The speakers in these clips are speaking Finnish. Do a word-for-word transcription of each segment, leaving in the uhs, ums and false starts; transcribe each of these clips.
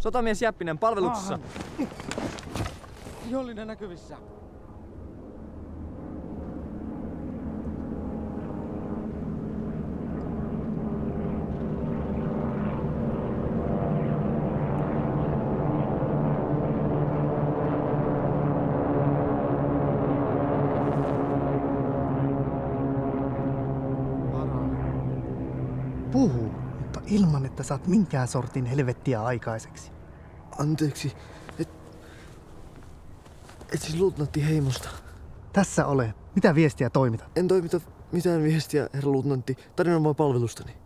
Sotamies Jäppinen palveluksessa. Vihollinen näkyvissä. Puhu, mutta ilman, että saat minkään sortin helvettiä aikaiseksi. Anteeksi, et... Et siis luutnantti Heimosta. Tässä ole. Mitä viestiä toimitat? En toimita mitään viestiä, herra luutnantti. Tarina on vain palvelustani.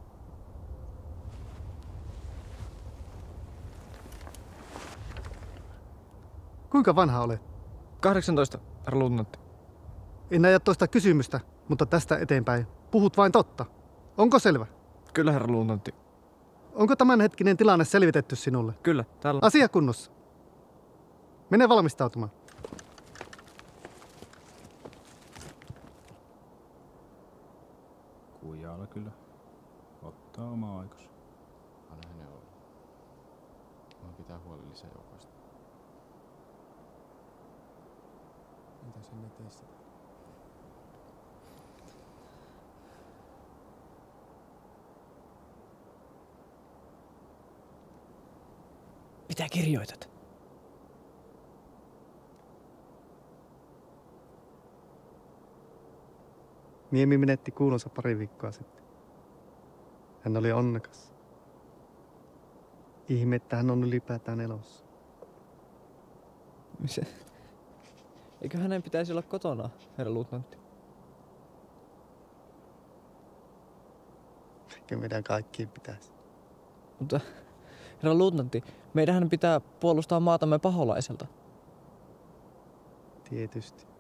Kuinka vanha olet? kahdeksantoista, herra luutnantti. En aja toista kysymystä, mutta tästä eteenpäin. Puhut vain totta. Onko selvä? Kyllä, herra luutnantti. Onko tämänhetkinen tilanne selvitetty sinulle? Kyllä, täällä. Asia kunnossa. Mene valmistautumaan. Kujalla kyllä. Ottaa oma aikansa. Anna hänen olla. Voin pitää huoli lisäjoukoista. Mitä sinne teissä? Mitä kirjoitat? Niemi menetti kuulonsa pari viikkoa sitten. Hän oli onnekas. Ihme, että hän on ylipäätään elossa. Missä? Eikö hänen pitäisi olla kotona, herra luutnantti? Eikö meidän kaikkiin pitäisi? Mutta, herra luutnantti, meidän pitää puolustaa maatamme paholaiselta. Tietysti.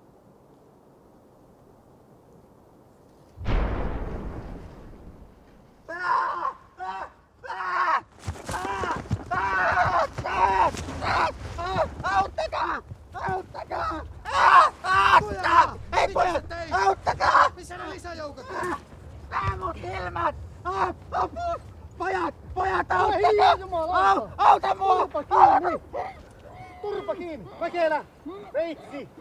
Auttakaa! Auttakaa! Auttakaa! Ei pojat! Auttakaa! Missä ne lisäjoukot? Pää mun silmät! Apu! Pojat! Pojat! Auttakaa! Au, auta mua! Turpa kiinni! Turpa kiinni! Mäkelä! Veitsi!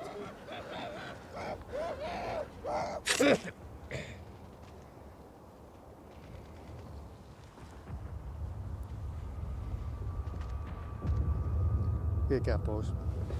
Viekää pois.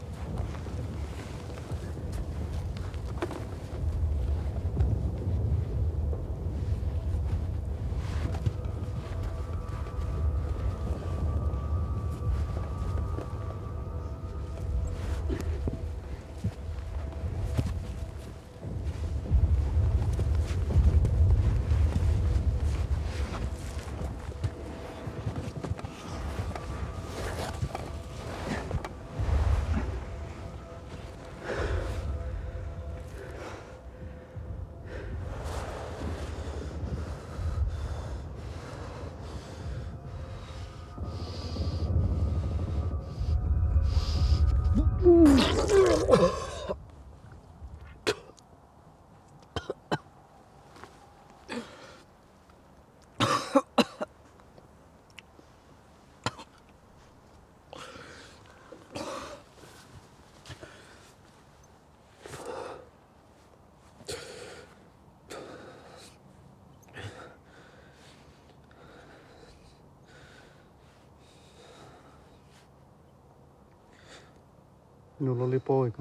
Minulla oli poika.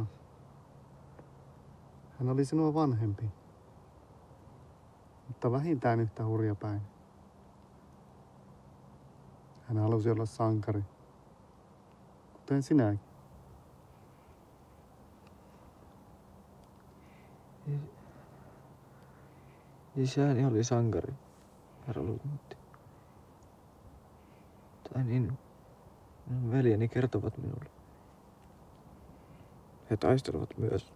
Hän oli sinua vanhempi, mutta vähintään yhtä hurjapäin. Hän halusi olla sankari, kuten sinäkin. Isäni oli sankari, herra luutnantti. Tai niin minun veljeni kertovat minulle. He taistelevat myös.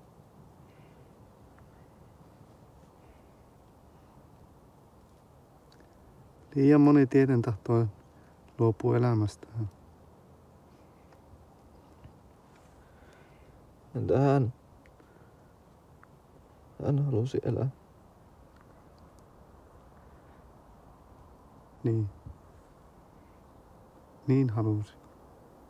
Liian moni tieten tahtoi luopua elämästään. Entä hän? Hän halusi elää. Niin. Niin halusi.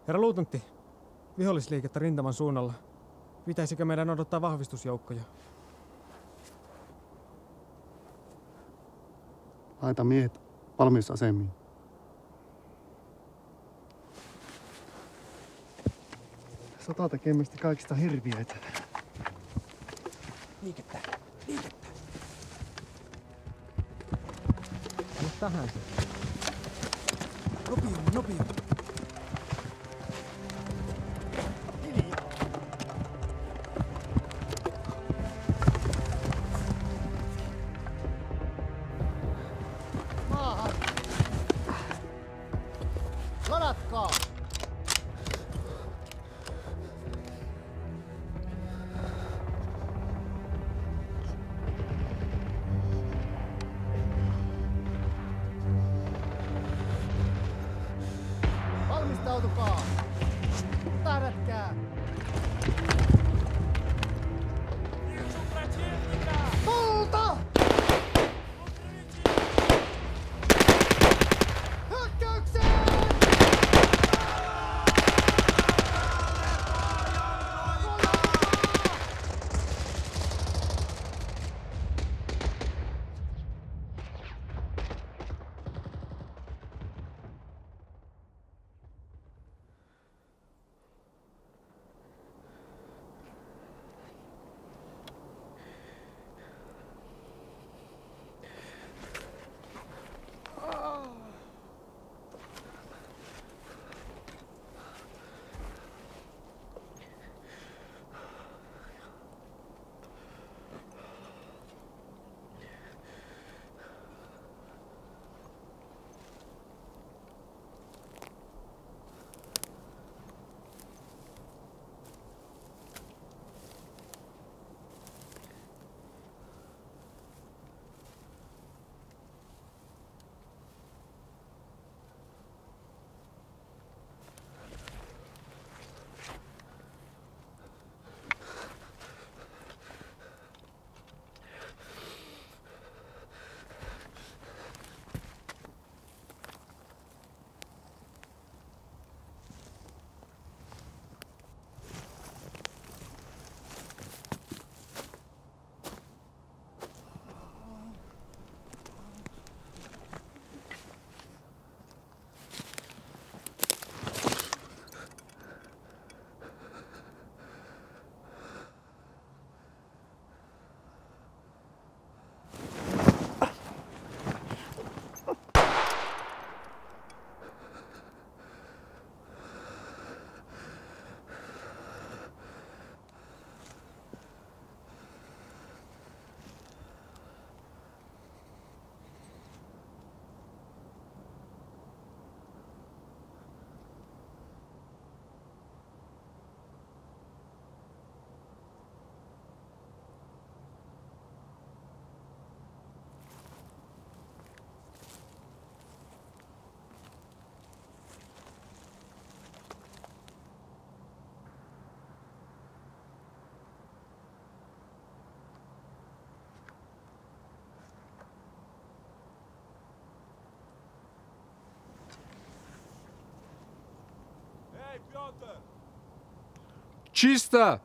Herra luutnantti, vihollisliikettä rintaman suunnalla. Pitäisikö meidän odottaa vahvistusjoukkoja? Laita miehet valmiusasemiin. Sota tekee meistä kaikista hirviöitä. Liikettä, liikettä. Anna tähän se. Nopeammin, nopeammin. Maahan! Ladatkaa! Valmistautukaa! Tähdätkää! Tulta! Hyökkäykseen! Чисто!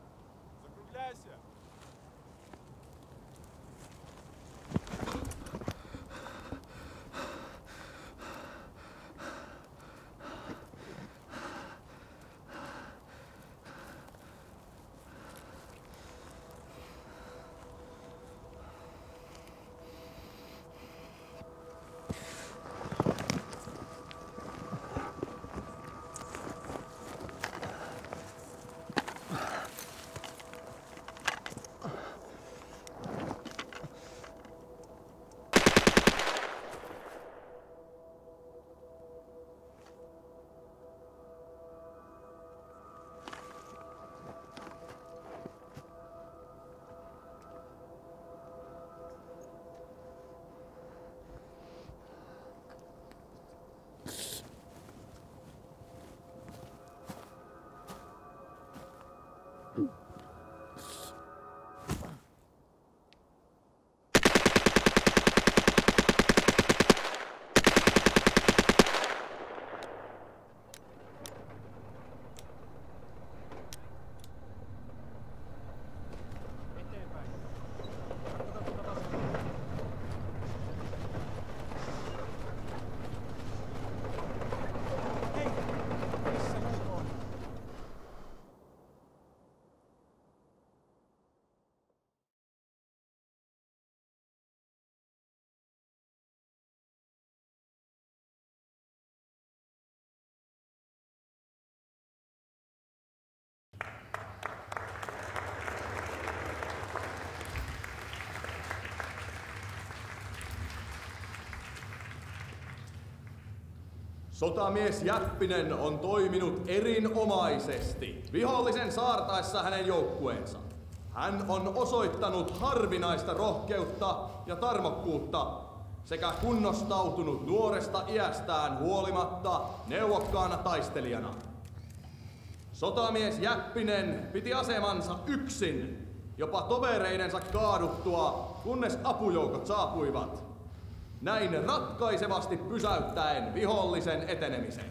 Sotamies Jäppinen on toiminut erinomaisesti vihollisen saartaessa hänen joukkueensa. Hän on osoittanut harvinaista rohkeutta ja tarmokkuutta sekä kunnostautunut nuoresta iästään huolimatta neuvokkaana taistelijana. Sotamies Jäppinen piti asemansa yksin, jopa tovereidensa kaaduttua, kunnes apujoukot saapuivat. Näin ratkaisevasti pysäyttäen vihollisen etenemisen.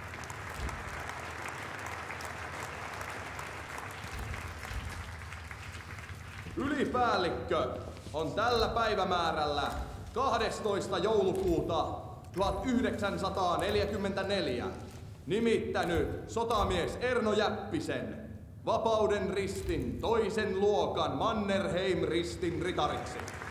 Ylipäällikkö on tällä päivämäärällä kahdestoista joulukuuta tuhatyhdeksänsataaneljäkymmentäneljä nimittänyt sotamies Erno Jäppisen Vapauden ristin toisen luokan Mannerheim-ristin ritariksi.